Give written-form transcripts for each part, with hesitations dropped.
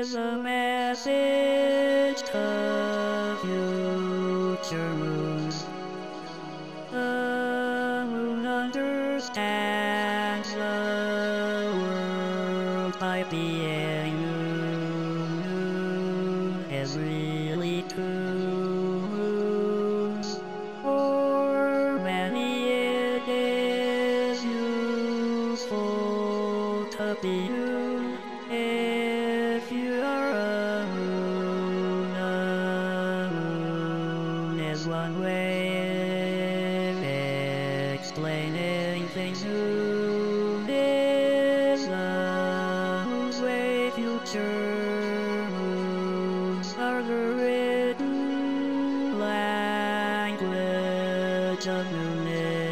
is a message to future moons. The moon understands the world by being moon is really two moons. For many it is useful to be moon. If you are a moon is one way of explaining things. Moon is the moon's way. Future moons are the written language of moon.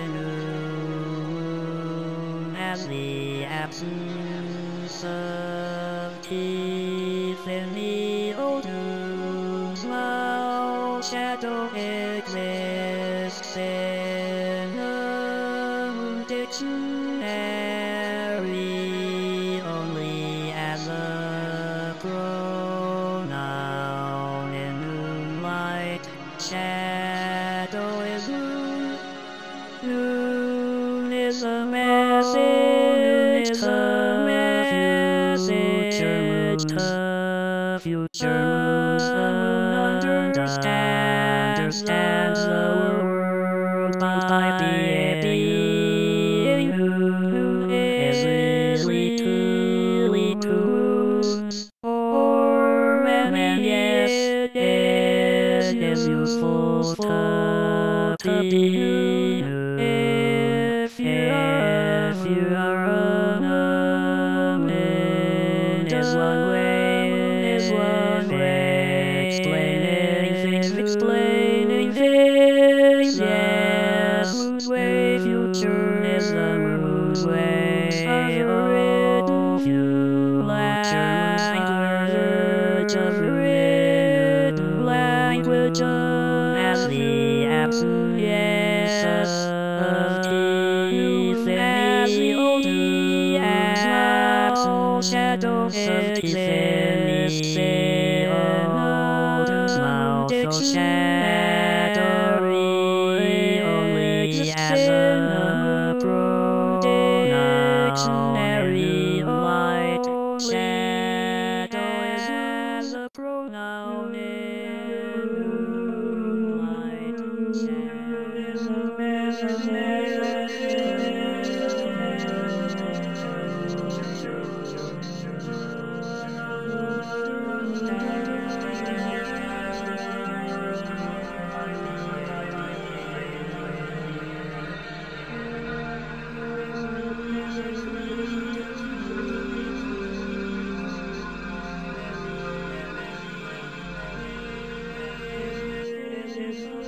As the absence of teeth in the old moon's mouth, shadow exists in the moon dictionary only as a pronoun in moonlight. Shadow is moon. Moon is a message to future moons. The moon understands the world by being moon is really two moons. For many it is useful to be moon. If you are a moon is one way explaining things. Yes, moon's way. Future is the moon's way. Written language as the absence of teeth in the old mouth. Shadow exists in the old mouth. Dictionary only as a dictionary light. Shadow is as a pronoun in moonlight. Shadow is a message.